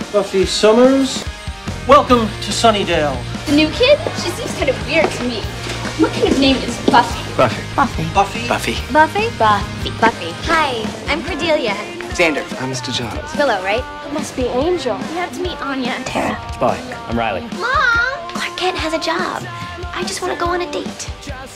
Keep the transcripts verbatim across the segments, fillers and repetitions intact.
Buffy Summers. Welcome to Sunnydale. The new kid? She seems kind of weird to me. What kind of name is Buffy? Buffy. Buffy. Buffy. Buffy. Buffy? Buffy. Buffy. Hi, I'm Cordelia. Xander. I'm Mister Giles. Willow, right? It must be Angel. You have to meet Anya. Tara. Spike. I'm Riley. Mom! Clark Kent has a job. I just want to go on a date.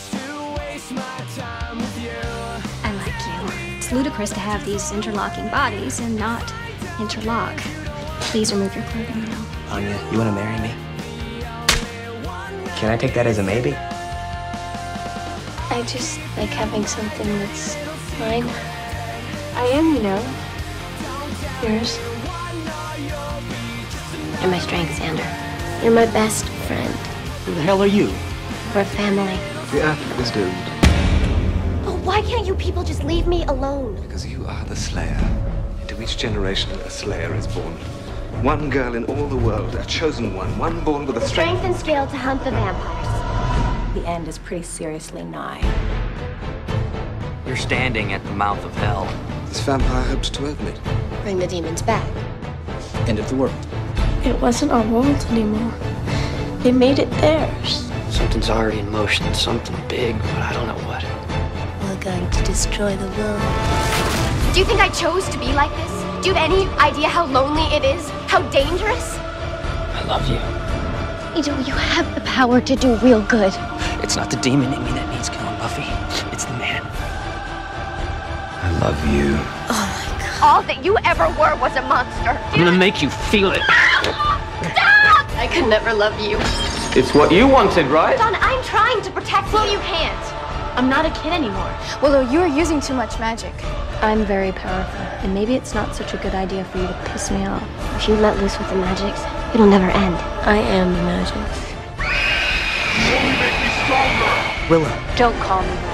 I like you. It's ludicrous to have these interlocking bodies and not interlock. Please remove your clothing now. Anya, you want to marry me? Can I take that as a maybe? I just like having something that's mine. I am, you know. Yours. You're my strength, Xander. You're my best friend. Who the hell are you? We're family. The earth is doomed. Oh, why can't you people just leave me alone? Because you are the Slayer. Into each generation, a Slayer is born. One girl in all the world, a chosen one, one born with a strength... Strength and skill to hunt the vampires. The end is pretty seriously nigh. You're standing at the mouth of hell. This vampire hoped to open it. Bring the demons back. End of the world. It wasn't our world anymore. They made it theirs. Something's already in motion, something big, but I don't know what. We're going to destroy the world. Do you think I chose to be like this? Do you have any idea how lonely it is? How dangerous? I love you. Angel, you have the power to do real good. It's not the demon in me that needs killing, Buffy. It's the man. I love you. Oh my God. All that you ever were was a monster. I'm gonna make you feel it. Stop! I could never love you. It's what you wanted, right? Don, I'm trying to protect you. Well, you can't. I'm not a kid anymore. Willow, you are using too much magic. I'm very powerful, and maybe it's not such a good idea for you to piss me off. If you let loose with the magics, it'll never end. I am the magic. Willow. Don't call me that.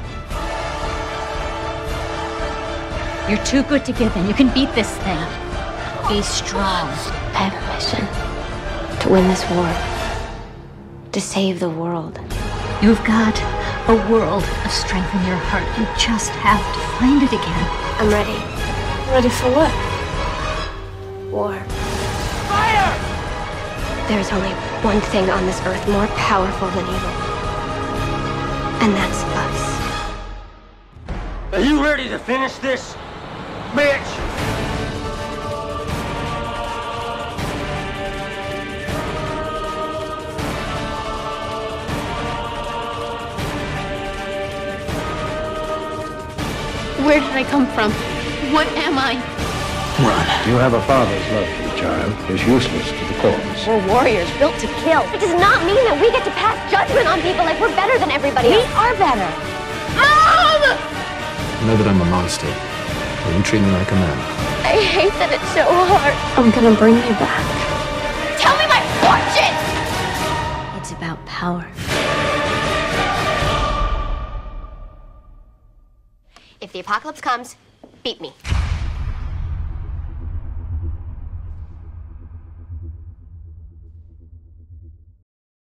You're too good to give in. You can beat this thing. Be strong. I have a mission. To win this war. To save the world. You've got a world of strength in your heart. You just have to find it again. I'm ready. Ready for what? War. Fire! There's only one thing on this earth more powerful than evil. And that's us. Are you ready to finish this, bitch? Where did I come from? What am I? Run. You have a father's love for you, child. It's useless to the cause. We're warriors built to kill. It does not mean that we get to pass judgment on people like we're better than everybody else. We are better. Mom! Know that I'm a monster. Will you treat me like a man? I hate that it's so hard. I'm gonna bring you back. Tell me my fortune! It's about power. If the apocalypse comes, beat me.